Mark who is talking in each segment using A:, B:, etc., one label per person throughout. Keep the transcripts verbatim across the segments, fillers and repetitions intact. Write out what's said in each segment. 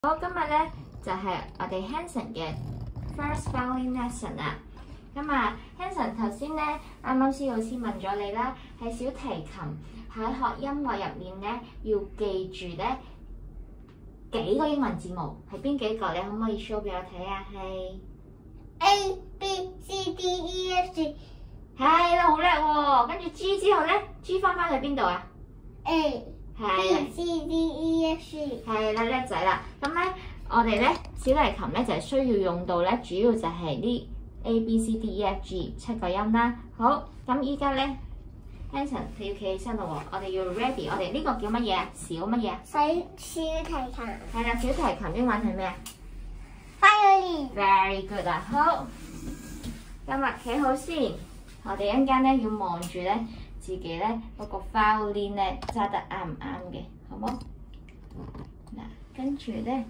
A: 好，今日咧就係、是、我哋 Hanson 嘅 first violin lesson 啦。咁啊 ，Hanson 頭先咧，啱啱師老師問咗你啦，喺小提琴喺學音樂入面咧，要記住咧幾個英文字母係邊幾個？你可唔可以 show 俾我睇啊？係
B: A B C D E F G。
A: 係啦，好叻喎！跟住 G 之後咧 ，G 翻翻去邊度啊
B: A
A: 係
B: B C D E F G。
A: 係啦，叻仔啦！咁咧，我哋咧小提琴咧就係、是、需要用到咧，主要就係呢 A B C D E F G 七個音啦。好，咁依家咧 ，Hanson 你要企起身咯喎，我哋要 ready， 我哋呢個叫乜嘢啊？小乜嘢啊？
B: 細小提琴。
A: 係啦，小提琴英文係咩啊
B: Violin。
A: ？Very good 啊！好，今日企好先，我哋一陣間咧要望住咧自己咧嗰、那個 violin 咧揸得啱唔啱嘅，好冇？嗱，跟住咧，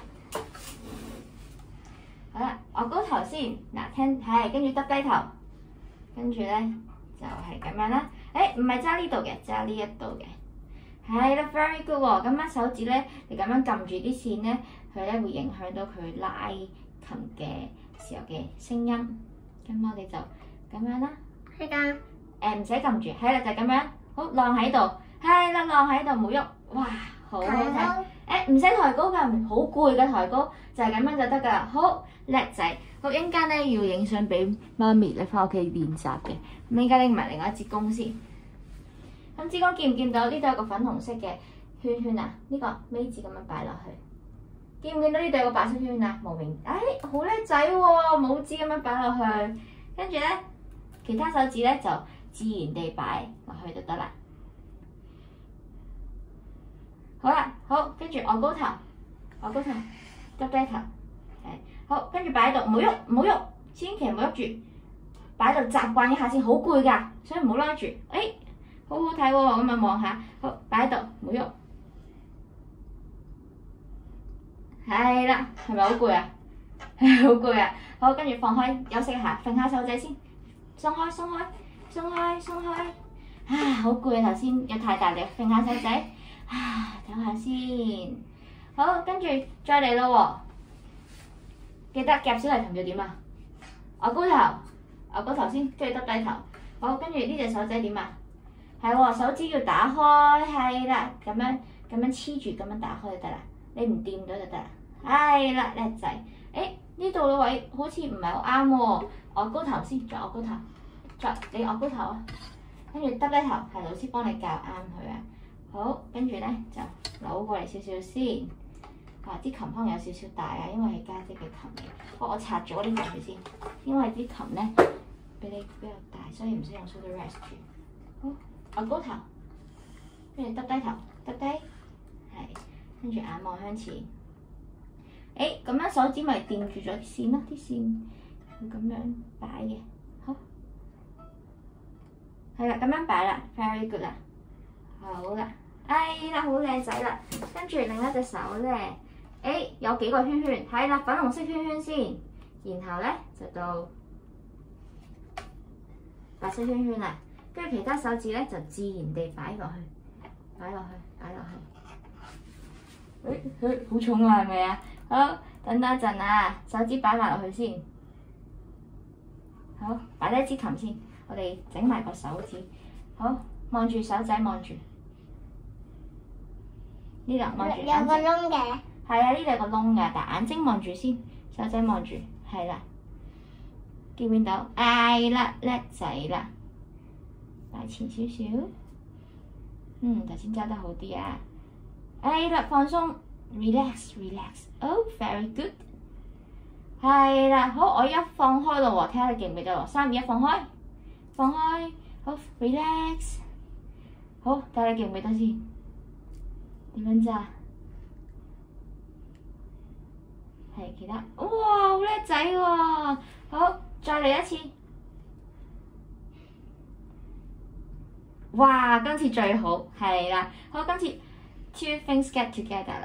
A: 好啦，我高頭先，嗱聽係，跟住耷低頭，跟住咧就係、是、咁樣啦。誒，唔係揸呢度嘅，揸呢一度嘅，係啦 ，very good 喎。咁樣手指咧，你咁樣撳住啲線咧，佢咧會影響到佢拉琴嘅時候嘅聲音。咁我哋就咁樣啦。
B: 係㗎。
A: 誒唔使撳住，係啦就係、是、咁樣，好晾喺度，係啦晾喺度冇喐，哇好好睇。誒唔使抬高㗎，好攰嘅抬高，就係、是、咁樣就得㗎啦。好叻仔，好陣間咧要影相俾媽咪咧翻屋企練習嘅。咁陣間拎埋另外一支弓先。咁支弓見唔見到呢度有個粉紅色嘅圈圈啊？呢、這個尾字咁樣擺落去，見唔見到呢度有個白色圈圈啊？無名，誒好叻仔喎，拇指咁樣擺落去，跟住咧其他手指咧就自然地擺落去就得啦。好啦，好，跟住昂高頭，昂高頭，耷低頭，係，好，跟住擺喺度，唔好喐，唔好喐，千祈唔好喐住，擺喺度習慣一下先，好攰㗎，所以唔好拉住。誒、哎，好好睇喎，咁啊望下，好，擺喺度，唔好喐。係啦，係咪好攰啊？好攰啊！好，跟住放開，休息一下，揈下手仔先，鬆開，鬆開，鬆開，鬆開。啊，好攰啊！頭先有太大力，揈下手仔。啊，唞下先。好，跟住再嚟咯喎。記得夾小提琴要點啊？我高頭，我高頭先，跟住耷低頭。好，跟住呢隻手仔點啊？係喎，手指要打開，係啦，咁樣咁樣黐住，咁樣打開就得啦。你唔掂到就得啦。係啦，叻仔。誒，呢度個位好似唔係好啱喎。我高頭先，再我高頭，再你我高頭啊。跟住耷低頭，係老師幫你校啱佢啊。好，跟住咧就扭過嚟少少先。啊，啲琴可能有少少大啊，因為係家姐嘅琴嚟。我我拆咗呢個佢先，因為啲琴咧比你比較大，所以唔使用 shoulder rest 住。好，我高頭，跟住耷低頭，耷低，係，跟住眼望向前。誒，咁樣手指咪掂住咗啲線咯，啲線要咁樣擺嘅。好，係啦，咁樣擺啦 ，very good 啦。好啦，哎啦，好靚仔啦。跟住另一隻手咧，誒有幾個圈圈，係啦，粉紅色圈圈先，然後咧就到白色圈圈啦。跟住其他手指咧就自然地擺落去，擺落去，擺落去。誒誒，好重啊，係咪啊？好，等多一陣啊，手指擺埋落去先。好，擺低支琴先，我哋整埋個手指。好，望住手仔，望住。呢度望住眼睛。
B: 有個窿嘅。
A: 係啊，呢度有個窿㗎，但眼睛望住先，手仔望住，係啦。見唔見到？係啦，叻仔啦。擺前少少。嗯，頭先揸得好啲啊。係啦，放鬆 ，relax relax。Oh very good。係啦，好，我一放開咯喎，睇下你記唔記得喎？三二一，放開，放開，好 relax。好，睇下你記唔記得先？點樣揸？係其他，哇，好叻仔喎！好，再嚟一次。哇，今次最好，係啦，好，今次 two things get together 啦，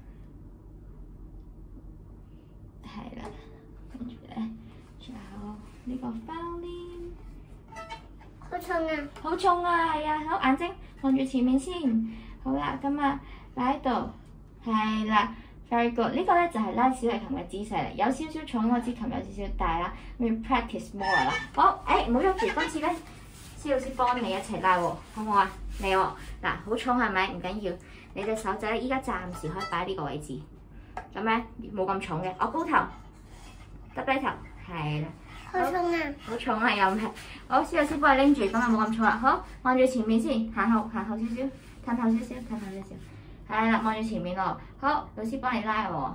A: 係啦，跟住咧，仲有呢個 violin，
B: 好重啊！
A: 好重啊，係啊，好眼睛望住前面先，好啦，咁啊擺喺度，係啦。 Very good， 呢個咧就係拉小提琴嘅姿勢嚟，有少少重，我支琴有少少大啦，咁要 practice more 啦。好，誒唔好喐住，今次咧，施老師幫你一齊拉喎，好唔好啊？嚟喎，嗱好重係咪？唔緊要，你隻手仔咧依家暫時可以擺喺呢個位置，咁咧冇咁重嘅，我高頭，耷低頭，係啦。
B: 好重啊！
A: 好重啊，又唔係。好，施老師幫你拎住，咁啊冇咁重啦。好，望住前面先，行後行後少少，褪後少少，褪後少少。係啦，望住前面咯。好，老師幫你拉喎。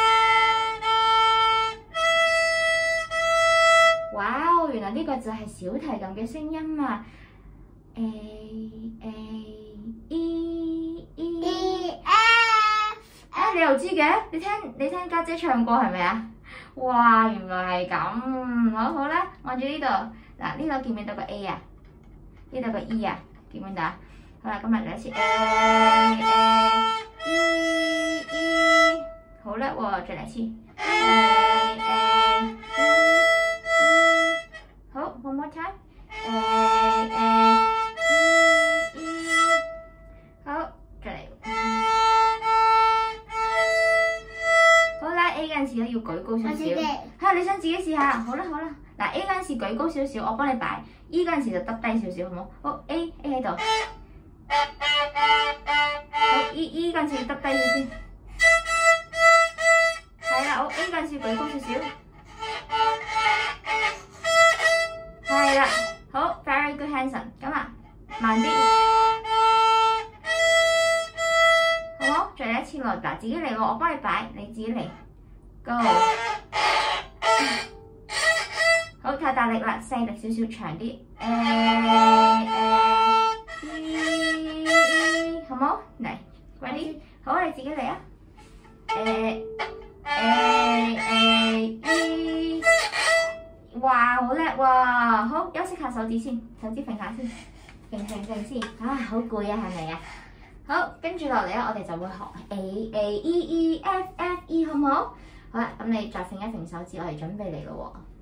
A: 哇！原來呢個就係小提琴嘅聲音啊！A A E E F， 啊你又知嘅？你聽你聽家姐唱過係咪啊？哇！原來係咁，好好啦，望住呢度，嗱呢度見唔見到個 A 啊？呢度個 E 啊，見唔見到啊？好啦，今日嚟一次 A A E E， 好叻喎，再嚟一次 A A E E， 好 ，one more time A A E E， 好，再嚟。A 嗰陣時咧要舉高少少，嚇你想自己試下？好啦好啦，嗱 A 嗰陣時舉高少少，我幫你擺；E 嗰陣時就耷低少少，好冇？好 A A 喺度，好 E E 嗰陣時耷低少少，係啦，好 A 嗰陣時舉高少少，係啦，好 very good Hanson， 咁啊慢啲，好冇？再嚟一次喎，嗱自己嚟喎，我幫你擺，你自己嚟。Go， 好太大力啦，細力少少長啲。A A E E， 好冇？嚟 ，ready？ 好，你自己嚟啊。A A A E， 哇，好叻喎！好，休息下手指先，手指揈下先，揈揈揈先。啊，好攰啊，係咪啊？好，跟住落嚟咧，我哋就會學 A A E E F F E， 好唔好？好啦，咁你再揈一揈手指，我哋準備嚟咯喎。